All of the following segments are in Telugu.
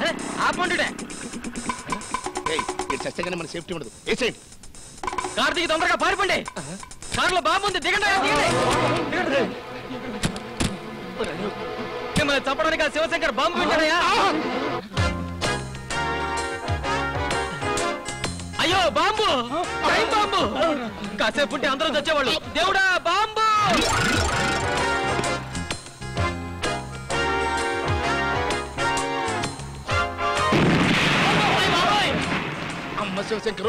ఆపండుడే చస్తే కానీ మన సేఫ్టీ ఉండదు. వేసేయండి. కార్తీక్ తొందరగా పారిపోండి. కారులో బాంబు ఉంది. దిగండి మిమ్మల్ని చంపడానికి ఆ శివశంకర్ బాంబు పెట్టాడయ్యా. అయ్యో బాంబు, టైం బాంబు. కాసేపు ఉంటే అందరూ వచ్చేవాళ్ళు. దేవుడా బాంబు. అమ్మ శివశంకరు.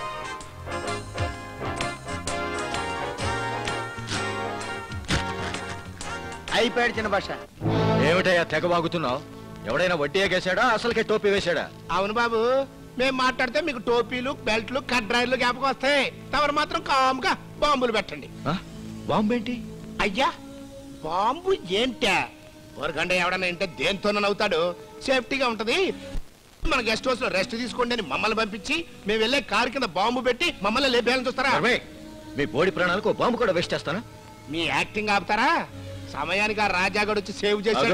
అయిపోయాడు చిన్న భాష. ఏమిటయ్యా తెగ వాగుతున్నావు? ఎవడైనా వడ్డీ ఎగేశాడా, అసలుకే టోపీ వేశాడా? అవును బాబు, మేము మాట్లాడితే మీకు టోపీలు, బెల్ట్లు, కడ్రాయిలు జ్ఞాపకం వస్తాయి. తమరు మాత్రం కామ్గా బాంబులు పెట్టండి. బాంబు ఏంటి? అయ్యా బాంబు ఏంటా? వరగండ ఎవడన్నా ఏంటే దేంతోనని అవుతాడు. సేఫ్టీగా ఉంటది. మన గెస్ట్ హౌస్ లో రెస్ట్ తీసుకోండి అని మమ్మల్ని పంపించి మేము వెళ్ళే కారు కింద బాంబు పెట్టి మమ్మల్ని లేపేయాలని చూస్తారా? మీ బోడి ప్రాణాలకు బాంబు కూడా వేస్ట్ చేస్తానా? మీ యాక్టింగ్ ఆపుతారా? సమయానికి ఆ రాజాగడు వచ్చి సేవ్ చేశాడు.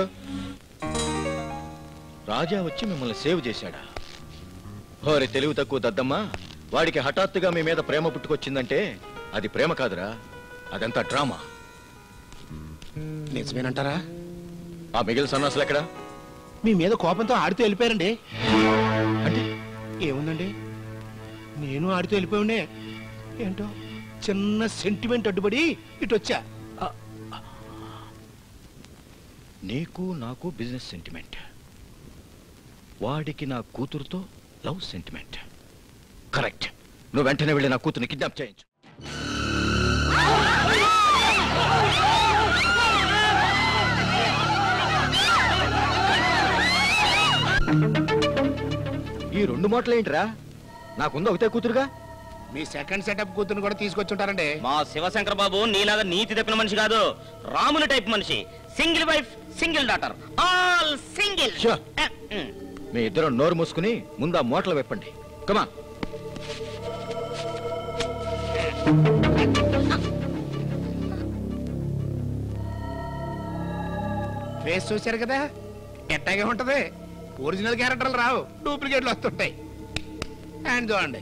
రాజా వచ్చి మిమ్మల్ని సేవ్ చేశాడా? ఓరి తెలివి తక్కువ దద్దమ్మా, వాడికి హఠాత్తుగా మీ మీద ప్రేమ పుట్టుకొచ్చిందంటే అది ప్రేమ కాదురా, అదంతా డ్రామా. నిజమేనంటారా? ఆ మిగిలిన సన్నాసులు ఎక్కడా? మీ మీద కోపంతో ఆడితో వెళ్ళిపోయారండి. అంటే ఏముందండి, నేను ఆడితో వెళ్ళిపోయాడే. ఏంటో చిన్న సెంటిమెంట్ అడ్డుపడి ఇటు వచ్చా. నీకు నాకు బిజినెస్ సెంటిమెంట్, వాడికి నా కూతురుతో లవ్ సెంటిమెంట్. కరెక్ట్. నువ్వు వెంటనే వెళ్ళి నా కూతుర్ని కిడ్నాప్ చేయించు. ఈ రెండు మాటలేంటిరా? నాకుంది ఒకటే కూతురుగా. మీ సెకండ్ సెటప్ కూతురుని కూడా తీసుకొచ్చుంటారండి. మా శివశంకర్ బాబు నీలాగా నీతి తప్పిన మనిషి కాదు, రాముని టైప్ మనిషి. Single wife, single daughter, all single. మీ ఇద్దరు నోరు మూసుకుని ముందు ఆ మూటలు వెప్పండి. కమా. ఫేస్ చూశారు కదా, ఎట్టాగే ఉంటది. ఒరిజినల్ క్యారెక్టర్లు రావు, డూప్లికేట్లు వస్తుంటాయి. అండ్ చూడండి.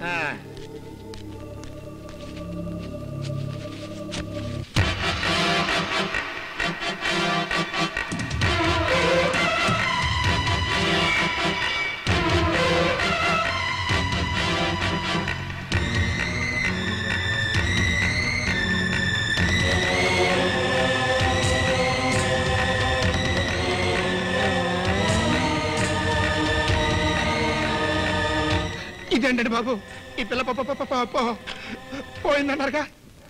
ఇదేంటండి బాబు, ఈ పిల్ల పోయిందన్నారుగా.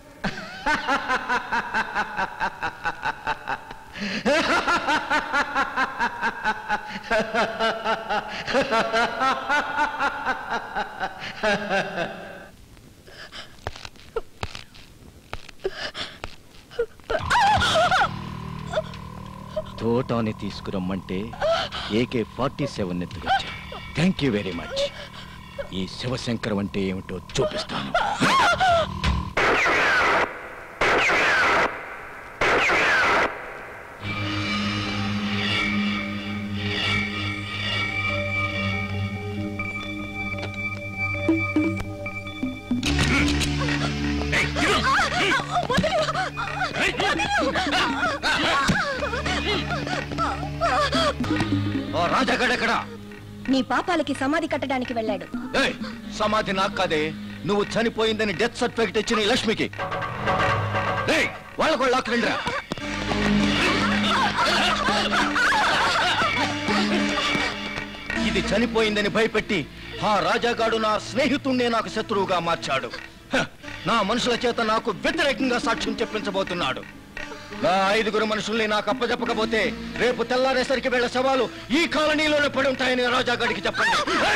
తోటాన్ని తీసుకురమ్మంటే AK-47 ఎత్తుకొచ్చా. Thank you very much. ఈ శివశంకరం అంటే ఏమిటో చూపిస్తాను. రాజాగడెక్కడా? నీ పాపాలకి సమాధి కట్టడానికి వెళ్ళాడు. సమాధి నాకు కాదే, నువ్వు చనిపోయిందని డెత్ సర్టిఫికెట్ ఇచ్చిన లక్ష్మికి. వాళ్ళ కూడా లాక్కరండిరా. ఇది చనిపోయిందని భయపెట్టి ఆ రాజాగాడు నా స్నేహితుణ్ణే నాకు శత్రువుగా మార్చాడు. నా మనుషుల చేత నాకు వ్యతిరేకంగా సాక్ష్యం చెప్పించబోతున్నాడు. నా 5 మనుషుల్ని నాకు అప్పచెప్పకపోతే రేపు తెల్లారేసరికి వీళ్ళ శవాలు ఈ కాలనీలోనే పడి ఉంటాయని రాజాగాడికి చెప్పండి.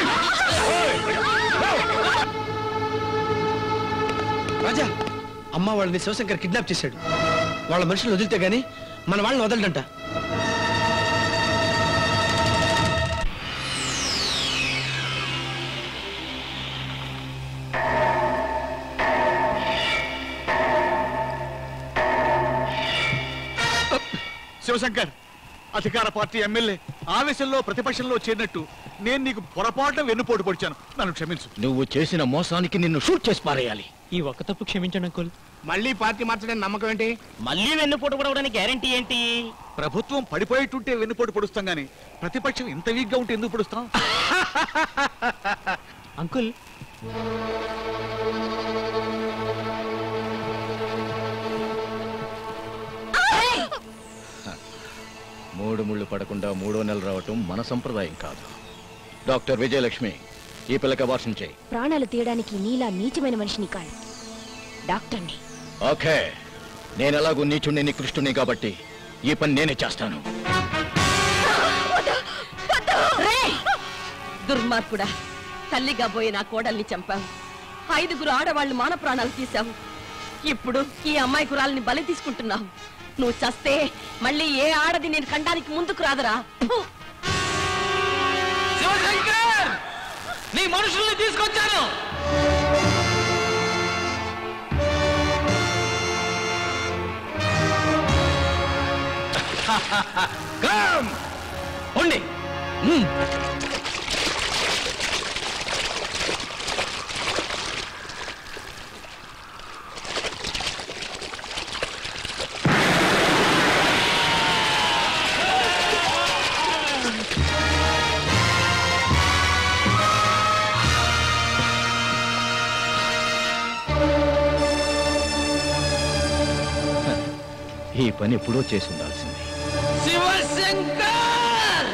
రాజా, అమ్మ వాళ్ళని శివశంకర్ కిడ్నాప్ చేశాడు. వాళ్ళ మనుషులు వదిలితే గాని మన వాళ్ళని వదలడంట. శివశంకర్ అధికార పార్టీ ఎమ్మెల్యే ఆవేశంలో ప్రతిపక్షంలో చేరినట్టు నేను నీకు పొరపాటున వెన్నుపోటు పొడిచాను. నన్ను క్షమించు. నువ్వు చేసిన మోసానికి నిన్ను షూట్ చేసి పారేయాలి. ఈ ఒక్క తప్పు క్షమించండి అంకుల్. మళ్ళీ పార్టీ మార్చడానికి నమ్మకం ఏంటి? మళ్ళీ వెన్నుపోటు పడవడానికి గ్యారెంటీ ఏంటి? ప్రభుత్వం పడిపోయేటుంటే వెన్నుపోటు పొడుస్తాం గానీ ప్రతిపక్షం ఇంత వీక్ గా ఉంటే ఎందుకు పొడుస్తాం? అంకుల్, మూడు ముళ్ళు పడకుండా 3వ నెల రావటం మన సంప్రదాయం కాదు. డాక్టర్ విజయలక్ష్మి, ఈ పిల్లకి అబార్షన్ చేయి. ప్రాణాలు తీయడానికి నీలా నీచమైన మనిషిని కాదు, డాక్టర్ని. ఓకే, నేను ఎలాగూ నీచుణ్ణి నికృష్టుని కాబట్టి ఈ పని నేనే చేస్తాను. దుర్మార్గుడా, తల్లిగా పోయి నా కోడల్ని చంపావు. 5గురు ఆడవాళ్లు మాన ప్రాణాలు తీశావు. ఇప్పుడు ఈ అమ్మాయి కురాలని బలి తీసుకుంటున్నావు. నువ్వు చస్తే మళ్ళీ ఏ ఆడది నేను కండానికి ముందుకు రాదరా. నీ మనుషుల్ని తీసుకొచ్చాను. ఉండి. ఈ పని ఎప్పుడో చేసి ఉండాల్సింది. శివశంకర్!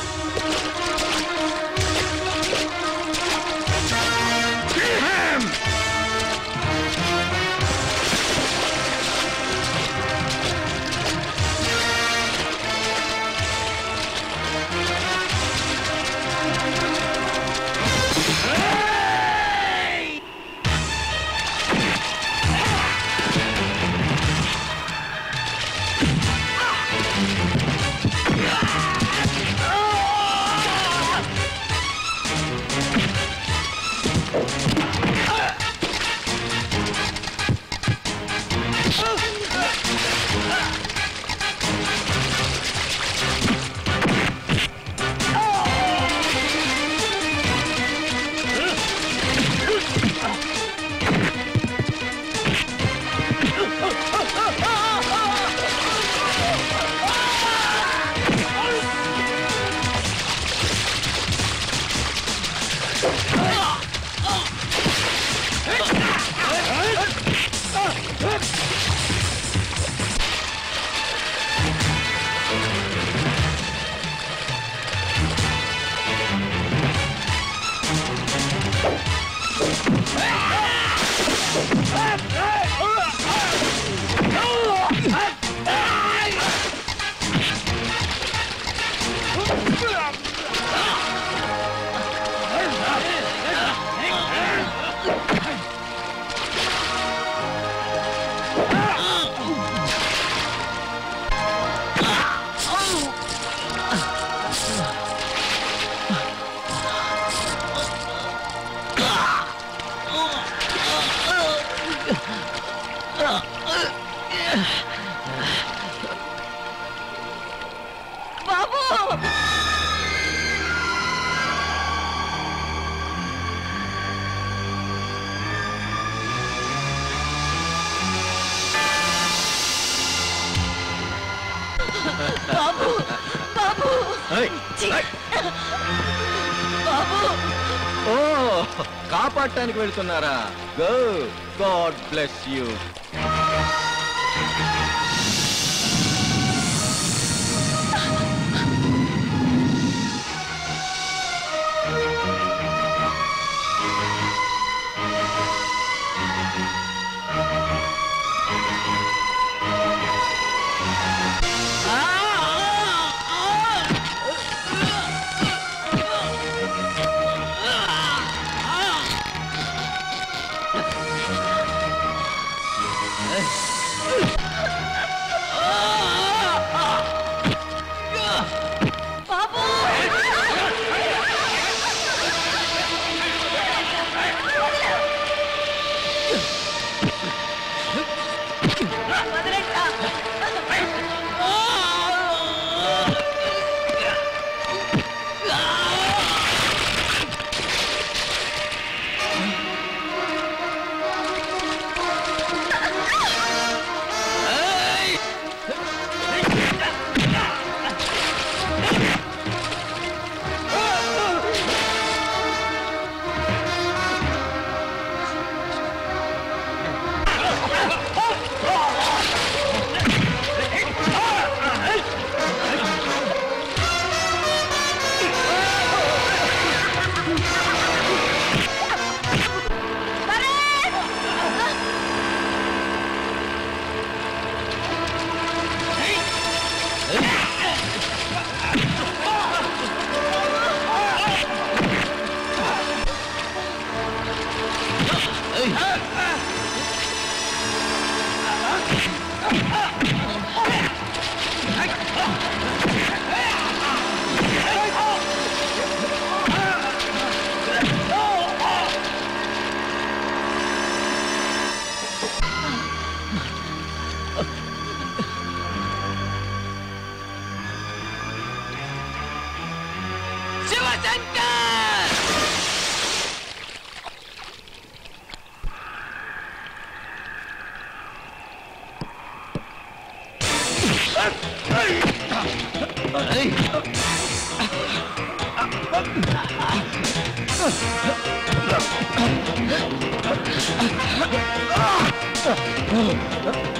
బాబు, బాబు, బాబు. ఓ, కాపాడటానికి వెళ్తున్నారా? Go, god bless you. Shivshankar